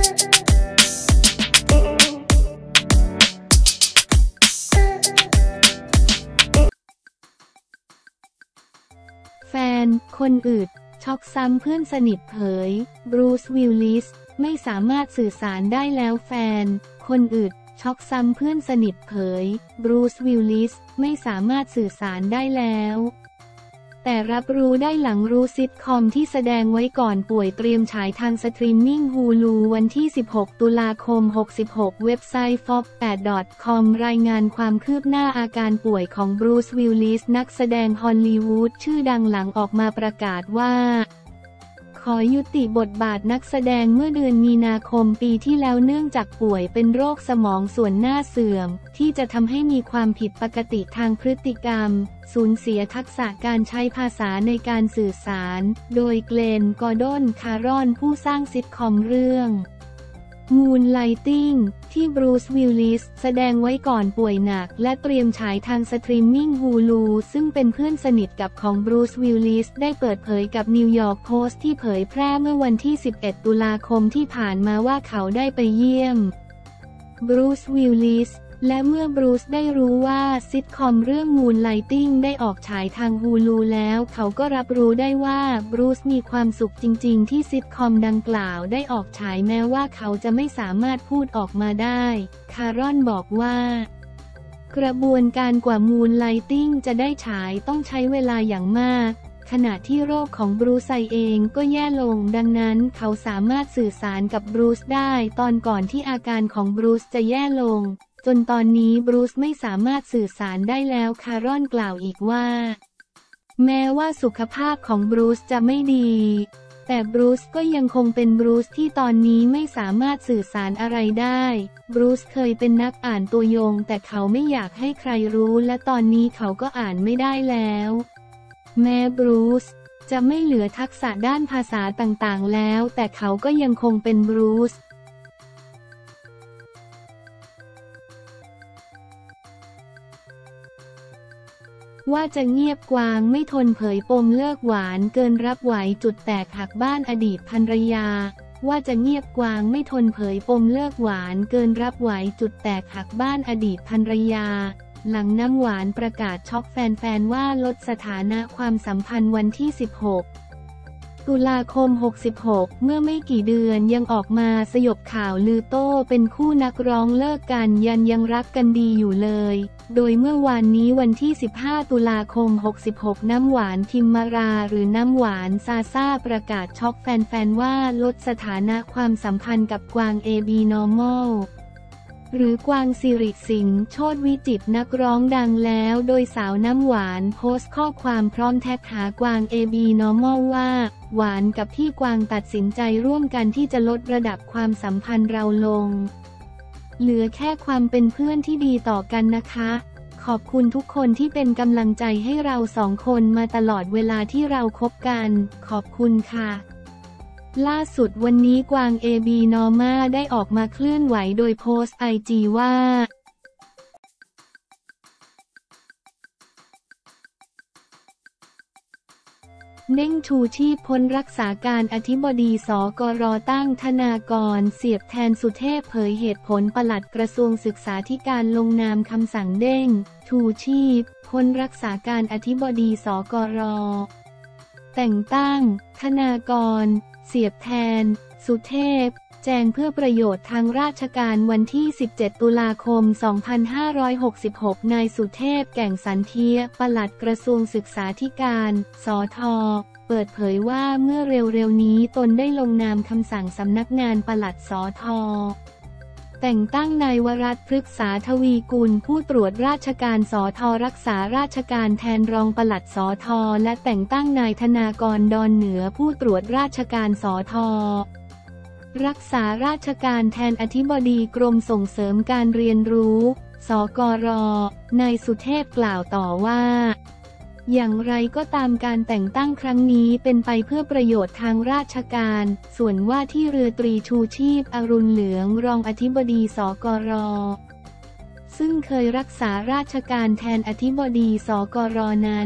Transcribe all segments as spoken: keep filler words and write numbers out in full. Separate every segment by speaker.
Speaker 1: แฟนคนอื่นช็อกซ้ำเพื่อนสนิทเผยบรูซ วิลลิสไม่สามารถสื่อสารได้แล้วแฟนคนอื่นช็อกซ้ำเพื่อนสนิทเผยบรูซ วิลลิสไม่สามารถสื่อสารได้แล้วแต่รับรู้ได้หลังรู้ซิทคอมที่แสดงไว้ก่อนป่วยเตรียมฉายทางสตรีมมิ่ง Hulu วันที่สิบหกตุลาคมหกสิบหกเว็บไซต์ ฟ็อกซ์ แปด ดอท คอม รายงานความคืบหน้าอาการป่วยของบรูซ วิลลิสนักแสดงฮอลลีวูดชื่อดังหลังออกมาประกาศว่าขอยุติบทบาทนักแสดงเมื่อเดือนมีนาคมปีที่แล้วเนื่องจากป่วยเป็นโรคสมองส่วนหน้าเสื่อมที่จะทำให้มีความผิดปกติทางพฤติกรรมสูญเสียทักษะการใช้ภาษาในการสื่อสารโดยเกลน กอร์ดอน คารรอนผู้สร้างซิทคอมเรื่องมูนไลติงที่บรูซ วิลลิสแสดงไว้ก่อนป่วยหนักและเตรียมฉายทางสตรีมมิ่ง Hulu ซึ่งเป็นเพื่อนสนิทกับของบรูซ วิลลิสได้เปิดเผยกับนิวยอร์กโพสต์ที่เผยแพร่เมื่อวันที่สิบเอ็ดตุลาคมที่ผ่านมาว่าเขาได้ไปเยี่ยมบรูซ วิลลิสและเมื่อบรูซได้รู้ว่าซิทคอมเรื่องมูนไลติงได้ออกฉายทาง Hulu แล้วเขาก็รับรู้ได้ว่าบรูซมีความสุขจริงๆที่ซิทคอมดังกล่าวได้ออกฉายแม้ว่าเขาจะไม่สามารถพูดออกมาได้คารอนบอกว่ากระบวนการกว่ามูนไลติงจะได้ฉายต้องใช้เวลาอย่างมากขณะที่โรคของบรูซเองก็แย่ลงดังนั้นเขาสามารถสื่อสารกับบรูซได้ตอนก่อนที่อาการของบรูซจะแย่ลงจนตอนนี้บรูซไม่สามารถสื่อสารได้แล้วคารอนกล่าวอีกว่าแม้ว่าสุขภาพของบรูซจะไม่ดีแต่บรูซก็ยังคงเป็นบรูซที่ตอนนี้ไม่สามารถสื่อสารอะไรได้บรูซเคยเป็นนักอ่านตัวยงแต่เขาไม่อยากให้ใครรู้และตอนนี้เขาก็อ่านไม่ได้แล้วแม้บรูซจะไม่เหลือทักษะด้านภาษาต่างๆแล้วแต่เขาก็ยังคงเป็นบรูซว่าจะเงียบกวางไม่ทนเผยปมเลิกหวานเกินรับไหวจุดแตกหักบ้านอดีตภรรยาว่าจะเงียบกวางไม่ทนเผยปมเลิกหวานเกินรับไหวจุดแตกหักบ้านอดีตภรรยาหลังน้ำหวานประกาศช็อกแฟนๆว่าลดสถานะความสัมพันธ์วันที่สิบหกตุลาคมหกสิบหกเมื่อไม่กี่เดือนยังออกมาสยบข่าวลือโต้เป็นคู่นักร้องเลิกกันยันยังรักกันดีอยู่เลยโดยเมื่อวานนี้วันที่สิบห้าตุลาคมหกสิบหกน้ำหวานทิมมาราหรือน้ำหวานซาซ่าประกาศช็อกแฟนๆว่าลดสถานะความสัมพันธ์กับกวาง เอ บี Normalหรือกวางสิริสิงห์โชติวิจิตรนักร้องดังแล้วโดยสาวน้ำหวานโพสต์ข้อความพร้อมแท็กหากวาง เอ บี Normal ว่าหวานกับพี่กวางตัดสินใจร่วมกันที่จะลดระดับความสัมพันธ์เราลงเหลือแค่ความเป็นเพื่อนที่ดีต่อกันนะคะขอบคุณทุกคนที่เป็นกำลังใจให้เราสองคนมาตลอดเวลาที่เราคบกันขอบคุณค่ะล่าสุดวันนี้กวาง เอ บี Norma ได้ออกมาเคลื่อนไหวโดยโพสต์ไอจีว่าเด้งชูชีพพ้นรักษาการอธิบดีสกรตั้งธนากรเสียบแทนสุเทพเผยเหตุผลปลัดกระทรวงศึกษาธิการลงนามคำสั่งเด้งชูชีพพ้นรักษาการอธิบดีสกรแต่งตั้งธนากรเสียบแทนสุเทพแจงเพื่อประโยชน์ทางราชการวันที่สิบเจ็ดตุลาคมสองพันห้าร้อยหกสิบหกนายสุเทพแก่งสันเทียปลัดกระทรวงศึกษาธิการสทเปิดเผยว่าเมื่อเร็วๆนี้ตนได้ลงนามคำสั่งสำนักงานปลัดสทแต่งตั้งนายวรัตน์พฤกษาทวีกุลผู้ตรวจราชการสทรักษาราชการแทนรองปลัดสทและแต่งตั้งนายธนากรดอนเหนือผู้ตรวจราชการสทรักษาราชการแทนอธิบดีกรมส่งเสริมการเรียนรู้สกรนายสุเทพกล่าวต่อว่าอย่างไรก็ตามการแต่งตั้งครั้งนี้เป็นไปเพื่อประโยชน์ทางราชการส่วนว่าที่เรือตรีชูชีพอรุณเหลืองรองอธิบดีสกรซึ่งเคยรักษาราชการแทนอธิบดีสกรนั้น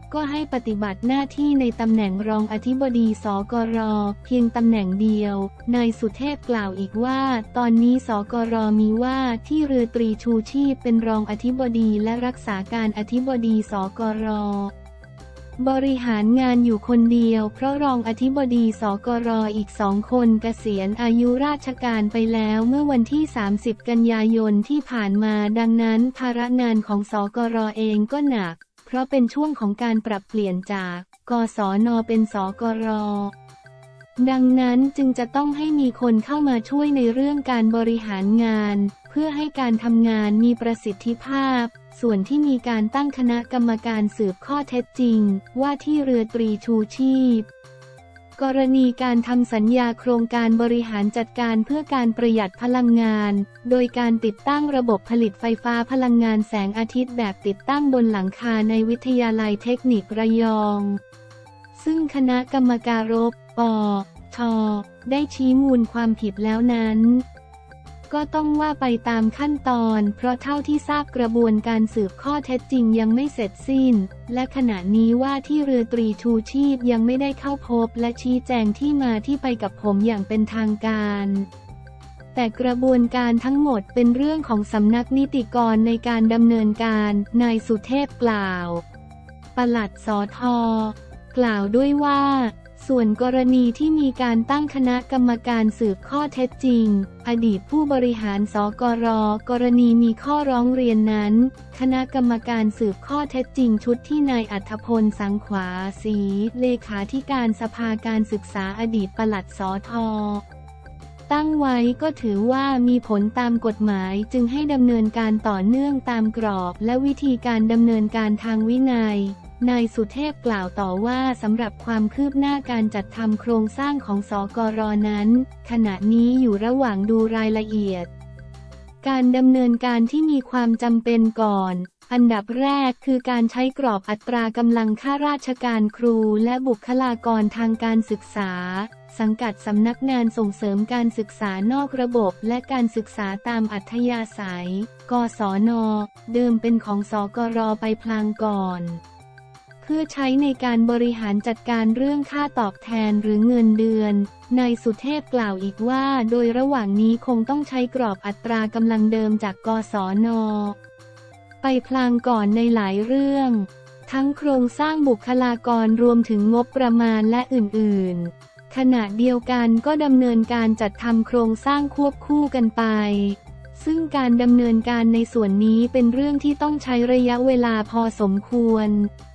Speaker 1: ก็ให้ปฏิบัติหน้าที่ในตำแหน่งรองอธิบดีสกรเพียงตำแหน่งเดียวนายสุเทพกล่าวอีกว่าตอนนี้สกรมีว่าที่เรือตรีชูชีพเป็นรองอธิบดีและรักษาการอธิบดีสกรบริหารงานอยู่คนเดียวเพราะรองอธิบดีสกรอีกสองคนเกษียณอายุราชการไปแล้วเมื่อวันที่สามสิบกันยายนที่ผ่านมาดังนั้นภาระงานของสกรเองก็หนักเพราะเป็นช่วงของการปรับเปลี่ยนจากกศนเป็นสกรดังนั้นจึงจะต้องให้มีคนเข้ามาช่วยในเรื่องการบริหารงานเพื่อให้การทำงานมีประสิทธิภาพส่วนที่มีการตั้งคณะกรรมการสืบข้อเท็จจริงว่าที่เรือตรีชูชีพกรณีการทำสัญญาโครงการบริหารจัดการเพื่อการประหยัดพลังงานโดยการติดตั้งระบบผลิตไฟฟ้าพลังงานแสงอาทิตย์แบบติดตั้งบนหลังคาในวิทยาลัยเทคนิคระยองซึ่งคณะกรรมการรบปชได้ชี้มูลความผิดแล้วนั้นก็ต้องว่าไปตามขั้นตอนเพราะเท่าที่ทราบกระบวนการสืบข้อเท็จจริงยังไม่เสร็จสิ้นและขณะนี้ว่าที่เรือตรีชูชีพยังไม่ได้เข้าพบและชี้แจงที่มาที่ไปกับผมอย่างเป็นทางการแต่กระบวนการทั้งหมดเป็นเรื่องของสำนักนิติกรในการดำเนินการนายสุเทพกล่าวปลัดสทกล่าวด้วยว่าส่วนกรณีที่มีการตั้งคณะกรรมการสืบข้อเท็จจริงอดีตผู้บริหารสกรกรณีมีข้อร้องเรียนนั้นคณะกรรมการสืบข้อเท็จจริงชุดที่นายอัธพลสังขวาศรีเลขาธิการสภาการศึกษาอดีตปลัดสทตั้งไว้ก็ถือว่ามีผลตามกฎหมายจึงให้ดำเนินการต่อเนื่องตามกรอบและวิธีการดำเนินการทางวินัยนายสุเทพกล่าวต่อว่าสำหรับความคืบหน้าการจัดทำโครงสร้างของสกรนั้นขณะนี้อยู่ระหว่างดูรายละเอียดการดำเนินการที่มีความจำเป็นก่อนอันดับแรกคือการใช้กรอบอัตรากำลังข้าราชการครูและบุคลากรทางการศึกษาสังกัดสำนักงานส่งเสริมการศึกษานอกระบบและการศึกษาตามอัธยาศัยกศนเดิมเป็นของสกรไปพลางก่อนเพื่อใช้ในการบริหารจัดการเรื่องค่าตอบแทนหรือเงินเดือนนายสุเทพกล่าวอีกว่าโดยระหว่างนี้คงต้องใช้กรอบอัตรากำลังเดิมจากกศนไปพลางก่อนในหลายเรื่องทั้งโครงสร้างบุคลากรรวมถึงงบประมาณและอื่นๆขณะเดียวกันก็ดำเนินการจัดทำโครงสร้างควบคู่กันไปซึ่งการดำเนินการในส่วนนี้เป็นเรื่องที่ต้องใช้ระยะเวลาพอสมควร